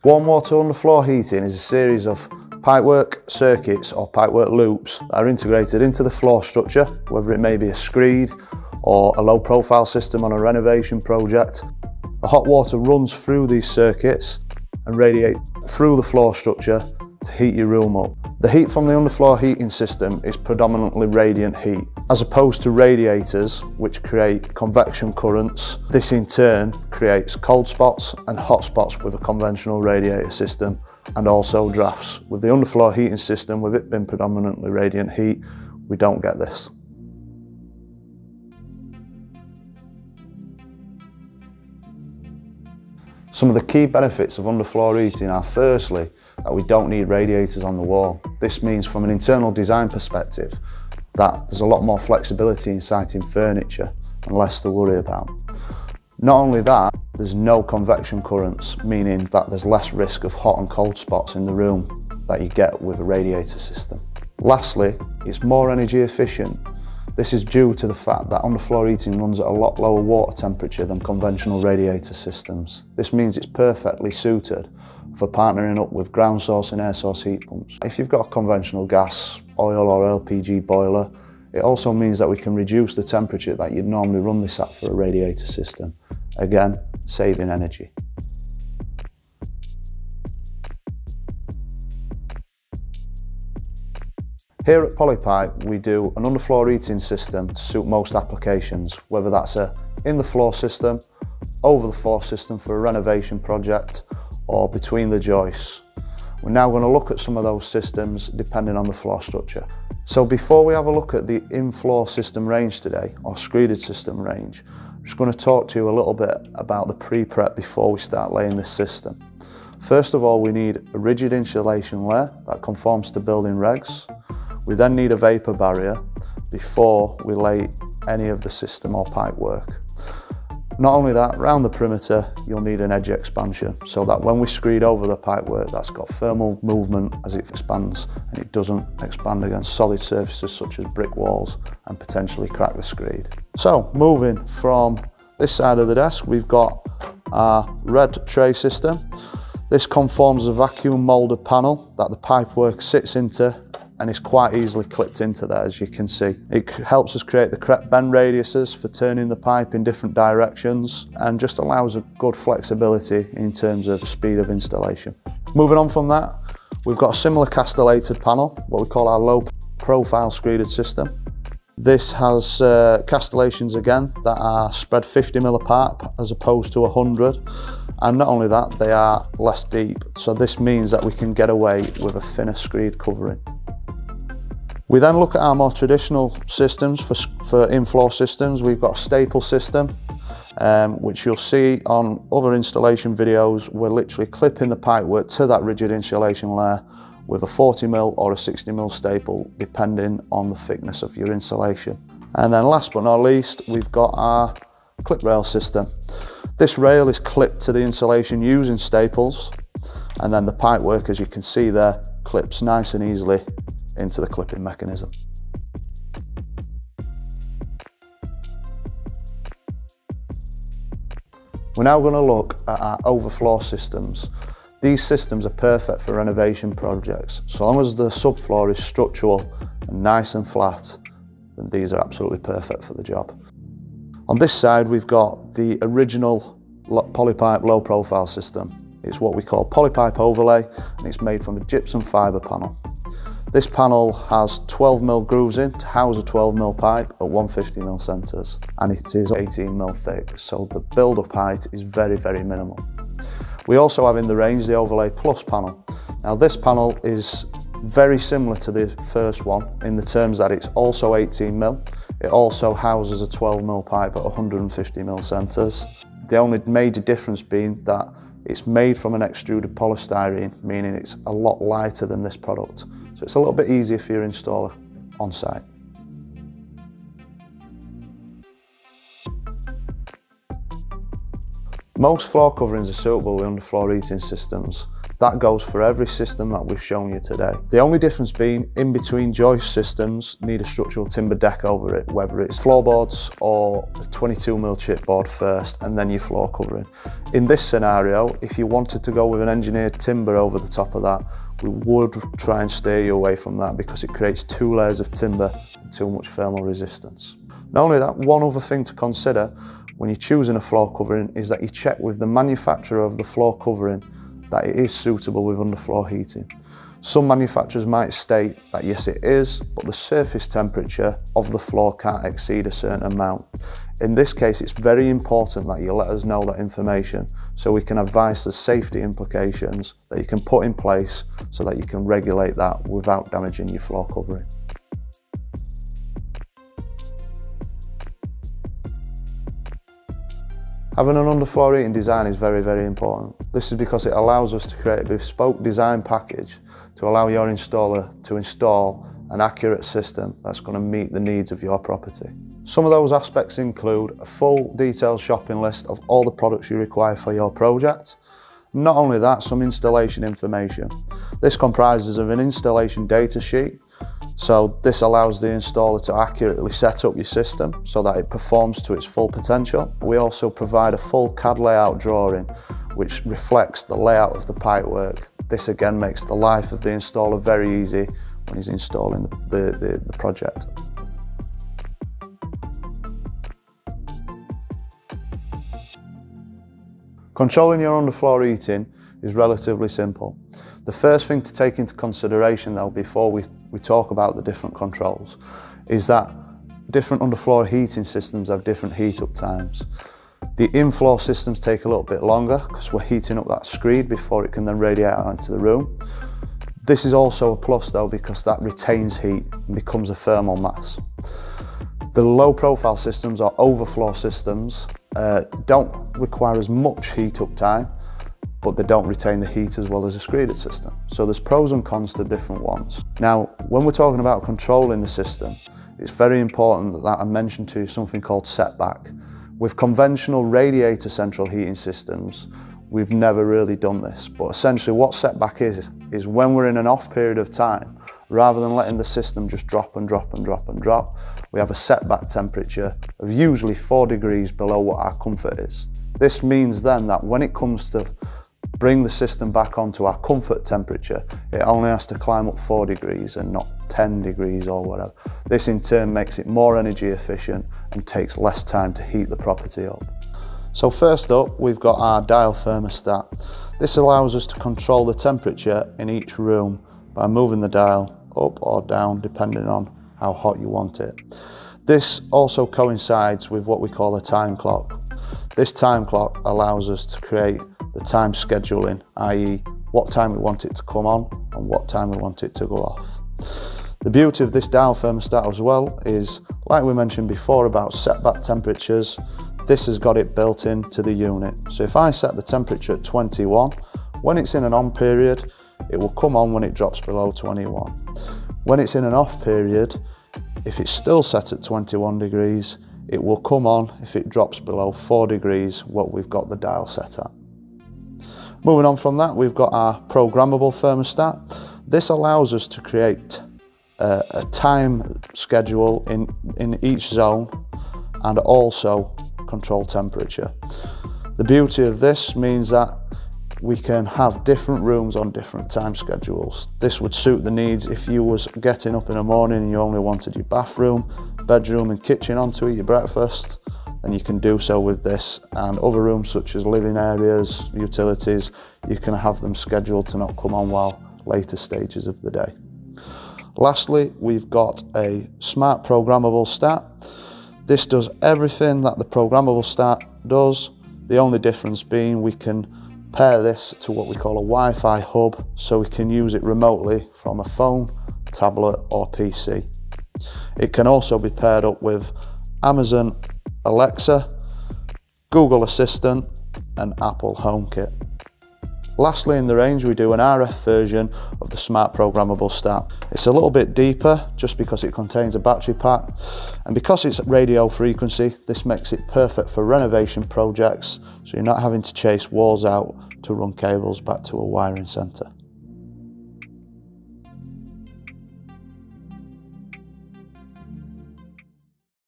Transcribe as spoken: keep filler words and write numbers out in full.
Warm water underfloor heating is a series of pipework circuits or pipework loops that are integrated into the floor structure, whether it may be a screed or a low profile system on a renovation project. The hot water runs through these circuits and radiates through the floor structure to heat your room up. The heat from the underfloor heating system is predominantly radiant heat, as opposed to radiators which create convection currents. This in turn creates cold spots and hot spots with a conventional radiator system, and also drafts. With the underfloor heating system, with it being predominantly radiant heat, we don't get this. Some of the key benefits of underfloor heating are firstly that we don't need radiators on the wall. This means from an internal design perspective that there's a lot more flexibility in siting furniture and less to worry about. Not only that, there's no convection currents, meaning that there's less risk of hot and cold spots in the room that you get with a radiator system. Lastly, it's more energy efficient. This is due to the fact that underfloor heating runs at a lot lower water temperature than conventional radiator systems. This means it's perfectly suited for partnering up with ground source and air source heat pumps. If you've got a conventional gas, oil or L P G boiler, it also means that we can reduce the temperature that you'd normally run this at for a radiator system. Again, saving energy. Here at Polypipe, we do an underfloor heating system to suit most applications, whether that's a in the floor system, over the floor system for a renovation project, or between the joists. We're now going to look at some of those systems depending on the floor structure. So before we have a look at the in-floor system range today, or screeded system range, I'm just going to talk to you a little bit about the pre-prep before we start laying this system. First of all, we need a rigid insulation layer that conforms to building regs. We then need a vapour barrier before we lay any of the system or pipe work. Not only that, around the perimeter you'll need an edge expansion so that when we screed over the pipework, that's got thermal movement as it expands and it doesn't expand against solid surfaces such as brick walls and potentially crack the screed. So moving from this side of the desk, we've got our red tray system. This conforms a vacuum moulded panel that the pipework sits into and is quite easily clipped into there, as you can see. It helps us create the correct bend radiuses for turning the pipe in different directions and just allows a good flexibility in terms of speed of installation. Moving on from that, we've got a similar castellated panel, what we call our low profile screeded system. This has uh, castellations again that are spread fifty mil apart as opposed to one hundred. And not only that, they are less deep. So this means that we can get away with a thinner screed covering. We then look at our more traditional systems for, for in-floor systems. We've got a staple system, um, which you'll see on other installation videos. We're literally clipping the pipework to that rigid insulation layer with a forty mil or a sixty mil staple, depending on the thickness of your insulation. And then last but not least, we've got our clip rail system. This rail is clipped to the insulation using staples, and then the pipework, as you can see there, clips nice and easily into the clipping mechanism. We're now going to look at our overfloor systems. These systems are perfect for renovation projects. So long as the subfloor is structural and nice and flat, then these are absolutely perfect for the job. On this side, we've got the original Polypipe low profile system. It's what we call Polypipe overlay, and it's made from a gypsum fibre panel. This panel has twelve mil grooves in to house a twelve mil pipe at one hundred fifty mil centres, and it is eighteen mil thick, so the build-up height is very, very minimal. We also have in the range the Overlay Plus panel. Now this panel is very similar to the first one in the terms that it's also eighteen mil. It also houses a twelve mil pipe at one hundred fifty mil centres. The only major difference being that it's made from an extruded polystyrene, meaning it's a lot lighter than this product. So it's a little bit easier for your installer on site. Most floor coverings are suitable with underfloor heating systems. That goes for every system that we've shown you today. The only difference being in between joist systems need a structural timber deck over it, whether it's floorboards or a twenty-two mil chipboard first and then your floor covering. In this scenario, if you wanted to go with an engineered timber over the top of that, we would try and steer you away from that because it creates two layers of timber and too much thermal resistance. Not only that, one other thing to consider when you're choosing a floor covering is that you check with the manufacturer of the floor covering that it is suitable with underfloor heating. Some manufacturers might state that yes it is, but the surface temperature of the floor can't exceed a certain amount. In this case, it's very important that you let us know that information so we can advise the safety implications that you can put in place so that you can regulate that without damaging your floor covering. Having an underfloor heating design is very, very important. This is because it allows us to create a bespoke design package to allow your installer to install an accurate system that's going to meet the needs of your property. Some of those aspects include a full detailed shopping list of all the products you require for your project. Not only that, some installation information. This comprises of an installation data sheet. So this allows the installer to accurately set up your system so that it performs to its full potential. We also provide a full C A D layout drawing which reflects the layout of the pipework. This again makes the life of the installer very easy when he's installing the, the, the, the project. Controlling your underfloor heating is relatively simple. The first thing to take into consideration though before we, we talk about the different controls is that different underfloor heating systems have different heat up times. The in-floor systems take a little bit longer because we're heating up that screed before it can then radiate out into the room. This is also a plus though because that retains heat and becomes a thermal mass. The low profile systems or overflow systems uh, don't require as much heat up time, but they don't retain the heat as well as a screeded system. So there's pros and cons to different ones. Now, when we're talking about controlling the system, it's very important that, that I mention to you something called setback. With conventional radiator central heating systems, we've never really done this, but essentially what setback is, is when we're in an off period of time, rather than letting the system just drop and drop and drop and drop, we have a setback temperature of usually four degrees below what our comfort is. This means then that when it comes to bring the system back onto our comfort temperature, it only has to climb up four degrees and not ten degrees or whatever. This in turn makes it more energy efficient and takes less time to heat the property up. So first up, we've got our dial thermostat. This allows us to control the temperature in each room by moving the dial up or down depending on how hot you want it. This also coincides with what we call a time clock. This time clock allows us to create the time scheduling, that is what time we want it to come on and what time we want it to go off. The beauty of this dial thermostat as well is, like we mentioned before about setback temperatures, this has got it built into the unit. So if I set the temperature at twenty-one, when it's in an on period, it will come on when it drops below twenty-one. When it's in an off period, if it's still set at twenty-one degrees, it will come on if it drops below four degrees, what we've got the dial set at. Moving on from that, we've got our programmable thermostat. This allows us to create a, a time schedule in, in each zone and also control temperature. The beauty of this means that we can have different rooms on different time schedules. This would suit the needs if you was getting up in the morning and you only wanted your bathroom, bedroom and kitchen onto your breakfast, then you can do so with this, and other rooms such as living areas, utilities, you can have them scheduled to not come on while later stages of the day. Lastly, we've got a smart programmable stat. This does everything that the programmable stat does, the only difference being we can pair this to what we call a Wi-Fi hub so we can use it remotely from a phone, tablet or P C. It can also be paired up with Amazon Alexa, Google Assistant and Apple HomeKit. Lastly in the range we do an R F version of the smart programmable start. It's a little bit deeper just because it contains a battery pack, and because it's radio frequency this makes it perfect for renovation projects, so you're not having to chase walls out to run cables back to a wiring centre.